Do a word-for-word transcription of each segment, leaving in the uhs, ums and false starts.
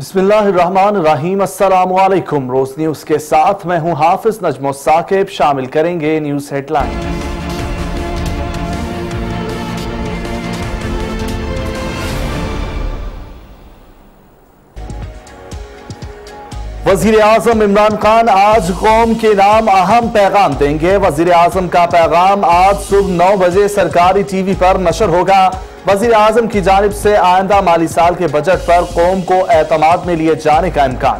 बिस्मिल्लाहिर्रहमानिर्रहीम, अस्सलामुअलैकुम। रोज न्यूज के साथ मैं हूं हाफिज नजमो साकिब। शामिल करेंगे न्यूज हेडलाइन। वजीर आजम इमरान खान आज कौम के नाम अहम पैगाम देंगे। वजीर आजम का पैगाम आज सुबह नौ बजे सरकारी टीवी पर नशर होगा। वजीर आजम की जानिब से आइंदा माली साल के बजट पर कौम को एतमाद में लिए जाने का इम्कान।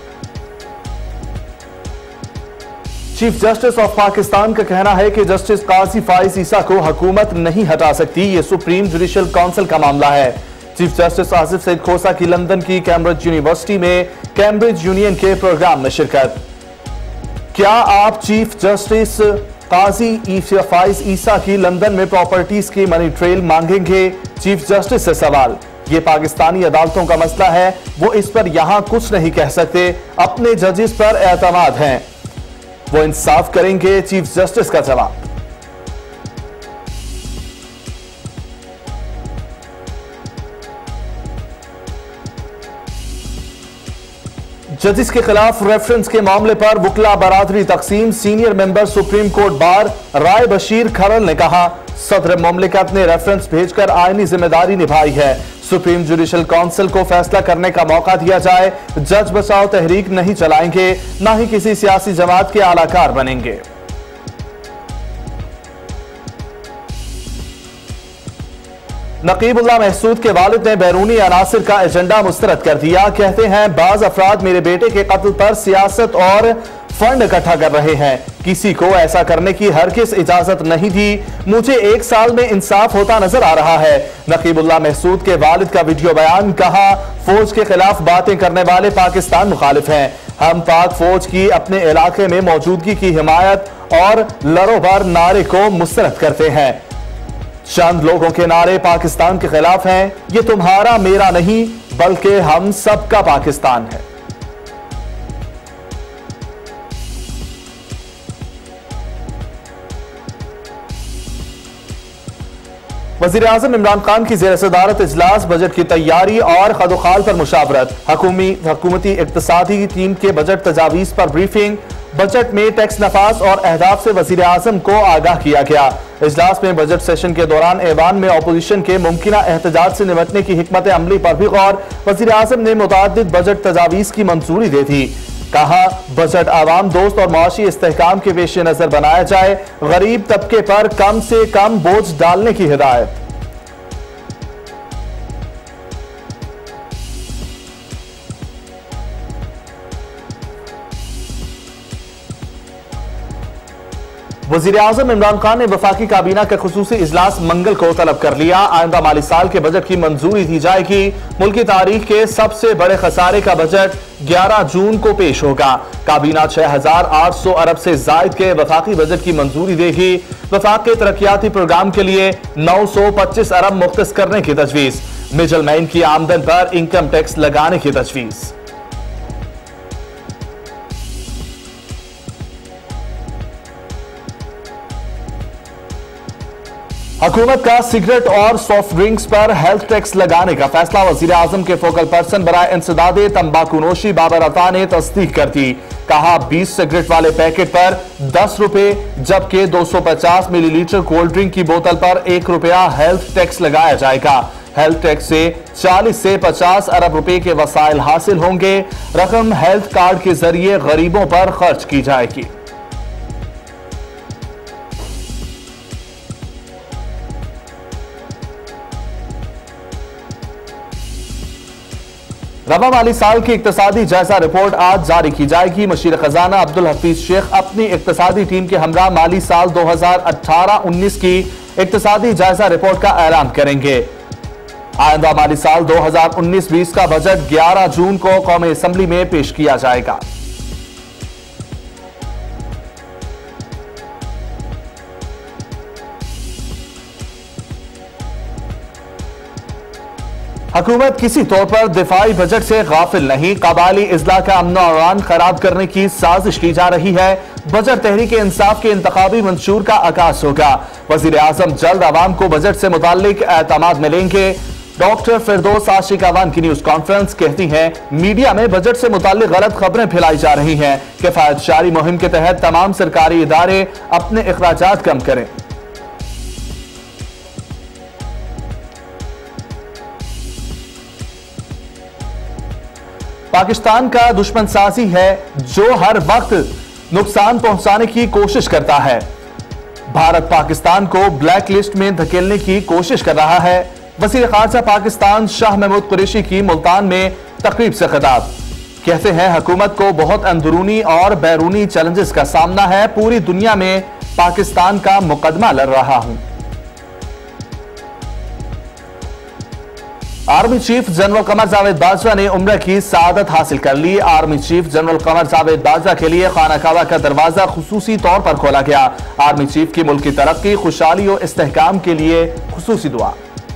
चीफ जस्टिस ऑफ पाकिस्तान का कहना है कि जस्टिस काजी फाइज ईसा को हुकूमत नहीं हटा सकती। यह सुप्रीम जुडिशल काउंसिल का मामला है। चीफ जस्टिस आसिफ सईद खोसा की लंदन की कैम्ब्रिज यूनिवर्सिटी में कैम्ब्रिज यूनियन के प्रोग्राम में शिरकत। क्या आप चीफ जस्टिस काजी फाइज ईसा की लंदन में प्रॉपर्टीज की मनी ट्रेल मांगेंगे? चीफ जस्टिस से सवाल। यह पाकिस्तानी अदालतों का मसला है, वो इस पर यहां कुछ नहीं कह सकते। अपने जजेस पर एतमाद है, वो इंसाफ करेंगे। चीफ जस्टिस का जवाब। जजिस के खिलाफ रेफरेंस के मामले पर वकला बरादरी तकसीम। Senior member supreme court bar Rai Bashir Kharal ने कहा, सदर मुमलिकत ने रेफरेंस भेजकर आईनी जिम्मेदारी निभाई है। सुप्रीम जुडिशल काउंसिल को फैसला करने का मौका दिया जाए। जज बचाओ तहरीक नहीं चलाएंगे, ना ही किसी सियासी जमात के आलाकार बनेंगे। नकीबुल्लाह महसूद के वालिद ने बैरूनी अनासिर का एजेंडा मुस्तरद कर दिया। कहते हैं, बाज अफराद मेरे बेटे के कत्ल पर सियासत और फंड इकट्ठा कर रहे हैं। किसी को ऐसा करने की हरगिज़ इजाजत नहीं दी। मुझे एक साल में इंसाफ होता नजर आ रहा है। नकीबुल्लाह महसूद के वालिद का वीडियो बयान। कहा, फौज के खिलाफ बातें करने वाले पाकिस्तान मुखालिफ हैं। हम पाक फौज की अपने इलाके में मौजूदगी की हिमायत और लरोबर नारे को मुस्तरद करते हैं। चंद लोगों के नारे पाकिस्तान के खिलाफ हैं। ये तुम्हारा मेरा नहीं, बल्कि हम सबका पाकिस्तान है। वजीर आजम इमरान खान की जेर सदारत इजलास। बजट की तैयारी और खदोखाल पर मुशावरत। हुकूमती इक्तसादी टीम के बजट तजावीज पर ब्रीफिंग। बजट में टैक्स नफाज और अहदाफ से वजीर आजम को आगाह किया गया। इजलास में बजट सेशन के दौरान ऐवान में अपोजिशन के मुमकिना एहतजाज से निपटने की हिकमत अमली पर भी गौर। वजीर आजम ने मुतअद्दिद बजट तजावीज की मंजूरी दे दी। कहा, बजट आवाम दोस्त और मुआशी इस्तेहकाम के पेश नजर बनाया जाए। गरीब तबके पर कम से कम बोझ डालने की हिदायत। वजीर आजम इमरान खान ने वफाकी काबीना का खुसूसी इजलास मंगल को तलब कर लिया। आइंदा माली साल के बजट की मंजूरी दी जाएगी। मुल्की तारीख के सबसे बड़े खसारे का बजट ग्यारह जून को पेश होगा। काबीना छह हजार आठ सौ अरब से जायद के वफाकी बजट की मंजूरी देगी। वफाक के तरक्याती प्रोग्राम के लिए नौ सौ पच्चीस अरब मुख्तस करने की तजवीज। मिडलमैन की आमदन पर इनकम टैक्स लगाने की तजवीज। हुकूमत का सिगरेट और सॉफ्ट ड्रिंक्स पर हेल्थ टैक्स लगाने का फैसला। वजीर आजम के फोकल पर्सन बराए इंसदाद तंबाकू नोशी बाबर अता ने तस्दीक कर दी। कहा, बीस सिगरेट वाले पैकेट पर दस रुपए, जबकि दो सौ पचास मिलीलीटर कोल्ड ड्रिंक की बोतल पर एक रुपया हेल्थ टैक्स लगाया जाएगा। हेल्थ टैक्स से चालीस से पचास अरब रुपए के वसाइल हासिल होंगे। रकम हेल्थ कार्ड के जरिए गरीबों पर खर्च की जाएगी। रबा माली साल की इक्तसादी जायजा रिपोर्ट आज जारी की जाएगी। मशीर खजाना अब्दुल हफीज शेख अपनी इक्तसादी टीम के हमरा माली साल दो हजार अठारह उन्नीस की इक्तसादी जायजा रिपोर्ट का ऐलान करेंगे। आइंदा माली साल दो हजार उन्नीस बीस का बजट ग्यारह जून को कौमी असम्बली में पेश किया जाएगा। हुकूमत किसी तौर पर दिफाई बजट से गाफिल नहीं। कबायली इजला का अमन और अमान खराब करने की साजिश की जा रही है। बजट तहरीक इंसाफ के इंतखाबी मंशूर का आगाज होगा। वजीर आजम जल्द आवाम को बजट से मुताल्लिक एतमाद मिलेंगे। डॉक्टर फिरदौस आशिक अवान की न्यूज कॉन्फ्रेंस, कहती हैं मीडिया में बजट से मुताल्लिक गलत खबरें फैलाई जा रही हैं। किफायत जारी मुहिम के तहत तमाम सरकारी इदारे अपने अखराजात कम करें। पाकिस्तान का दुश्मन साजी है जो हर वक्त नुकसान पहुंचाने की कोशिश करता है। भारत पाकिस्तान को ब्लैक लिस्ट में धकेलने की कोशिश कर रहा है। वज़ीर ख़ारजा पाकिस्तान शाह महमूद कुरैशी की मुल्तान में तकरीब से खिताब, कहते हैं हुकूमत को बहुत अंदरूनी और बैरूनी चैलेंजेस का सामना है। पूरी दुनिया में पाकिस्तान का मुकदमा लड़ रहा हूं। Army chief general Qamar Javed Bajwa ने उम्र की सआदत हासिल कर ली। Army chief general Qamar Javed Bajwa के लिए खाना काबा का दरवाजा खुसूसी तौर पर खोला गया। आर्मी चीफ की मुल्क की तरक्की, खुशहाली और इस्तेहकाम के लिए खुसूसी दुआ।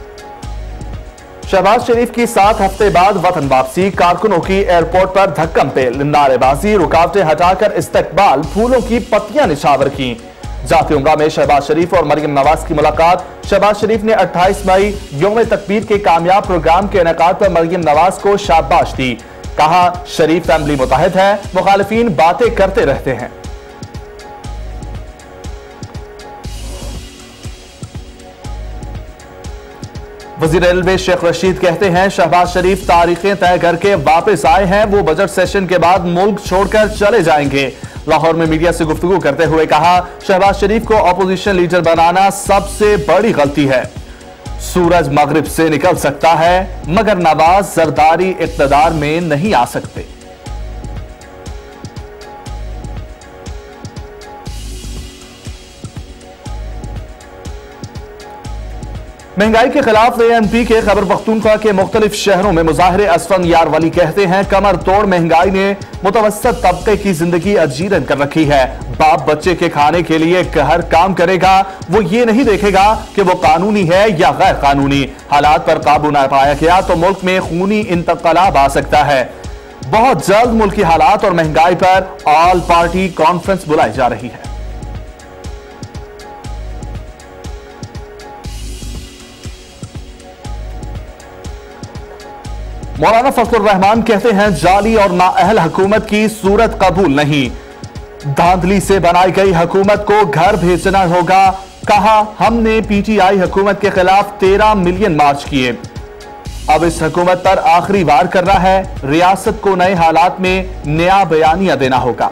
शहबाज शरीफ की सात हफ्ते बाद वतन वापसी, कारकुनों की एयरपोर्ट पर धक्कम पेल, नारेबाजी, रुकावटें हटाकर इस्तकबाल, फूलों की पत्तियां निछावर की। जाती उम्रा में शहबाज शरीफ और मरियम नवाज की मुलाकात। शहबाज शरीफ ने अट्ठाईस मई यौम तकबीर के कामयाब प्रोग्राम के इनेकाद पर मरियम नवाज को शाबाश दी। कहा, शरीफ फैमिली मुतहद है, मुखालिफिन बातें करते रहते हैं। वजीर रेलवे शेख रशीद कहते हैं शहबाज शरीफ तारीखें तय करके वापस आए हैं, वो बजट सेशन के बाद मुल्क छोड़कर चले जाएंगे। लाहौर में मीडिया से गुफ्तगू करते हुए कहा, शहबाज शरीफ को अपोजिशन लीडर बनाना सबसे बड़ी गलती है। सूरज मगरिब से निकल सकता है मगर नवाज जरदारी इक्तदार में नहीं आ सकते। महंगाई के खिलाफ ए एन पी के खैबर पख्तूनख्वा के मुख्तलिफ शहरों में मुजाहरे। असफन यारवली कहते हैं कमर तोड़ महंगाई ने मुतवस्सत तबके की जिंदगी अजीरन कर रखी है। बाप बच्चे के खाने के लिए हर काम करेगा, वो ये नहीं देखेगा कि वो कानूनी है या गैर कानूनी। हालात पर काबू न पाया गया तो मुल्क में खूनी इंतकलाब आ सकता है। बहुत जल्द मुल्क की हालात और महंगाई पर ऑल पार्टी कॉन्फ्रेंस बुलाई जा रही है। मौलाना फजलुर रहमान कहते हैं जाली और नाअहल हुकूमत की सूरत कबूल नहीं। धांधली से बनाई गई हुकूमत को घर भेजना होगा। कहा, हमने पीटीआई हुकूमत के खिलाफ तेरह मिलियन मार्च किए, अब इस हुकूमत पर आखिरी वार करना है। रियासत को नए हालात में नया बयानिया देना होगा।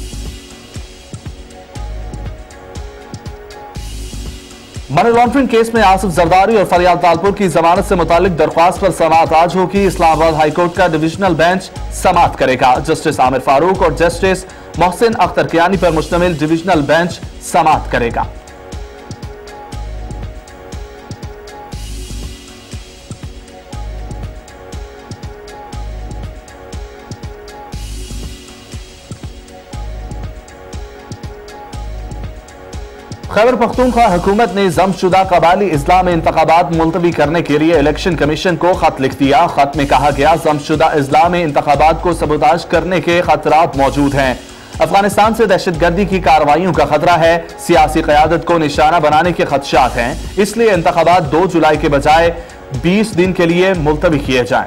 मनी लॉन्ड्रिंग केस में आसिफ जरदारी और फरियाद तालपुर की जमानत से मुतालिक दरख्वास्त पर समाअत आज होगी। इस्लामाबाद हाईकोर्ट का डिविजनल बेंच समाअत करेगा। जस्टिस आमिर फारूक और जस्टिस मोहसिन अख्तर कियानी पर मुश्तमिल डिविजनल बेंच समाअत करेगा। खैबर पख्तूनख्वा हुकूमत ने जमशुदा कबाली इजला में इंतखाबात मुलतवी करने के लिए इलेक्शन कमीशन को खत लिख दिया। खत में कहा गया जमशुदा इजला में इंतखाबात को सबूताज करने के खतरात मौजूद हैं। अफगानिस्तान से दहशतगर्दी की कार्रवाइयों का खतरा है। सियासी क़यादत को निशाना बनाने के खदशात हैं, इसलिए इंतखाबात दो जुलाई के बजाय बीस दिन के लिए मुलतवी किए जाएं।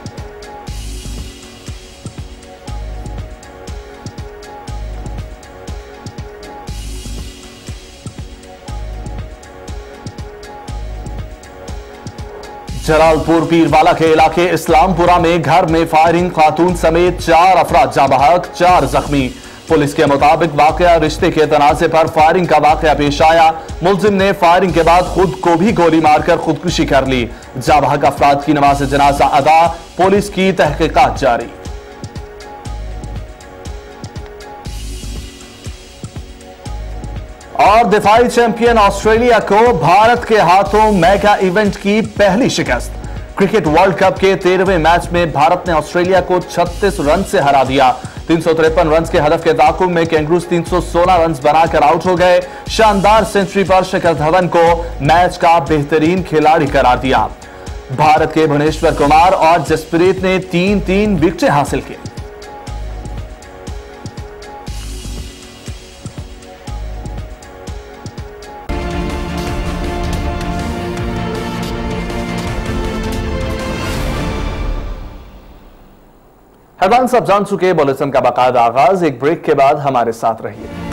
जलालपुर पीरवाला के इलाके इस्लामपुरा में घर में फायरिंग, खातून समेत चार अफराद जाँ बहक, चार जख्मी। पुलिस के मुताबिक वाकया रिश्ते के तनाज़े पर फायरिंग का वाकया पेश आया। मुलजिम ने फायरिंग के बाद खुद को भी गोली मारकर खुदकुशी कर ली। जाँ बहक अफराद की नमाज जनाजा अदा, पुलिस की तहकीकात जारी। और दिफाई चैंपियन ऑस्ट्रेलिया को भारत के हाथों मेगा इवेंट की पहली शिकस्त। क्रिकेट वर्ल्ड कप के तेरहवें मैच में भारत ने ऑस्ट्रेलिया को छत्तीस रन से हरा दिया। तीन सौ तिरपन रन के हदफ के ताकुब में कैंगरूज तीन सौ सोलह रन बनाकर आउट हो गए। शानदार सेंचुरी पर शिखर धवन को मैच का बेहतरीन खिलाड़ी करार दिया। भारत के भुवनेश्वर कुमार और जसप्रीत ने तीन तीन विकेटें हासिल की। एडवांस आप जान चुके बुलेटिन का बाकायदा आगाज, एक ब्रेक के बाद हमारे साथ रहिए।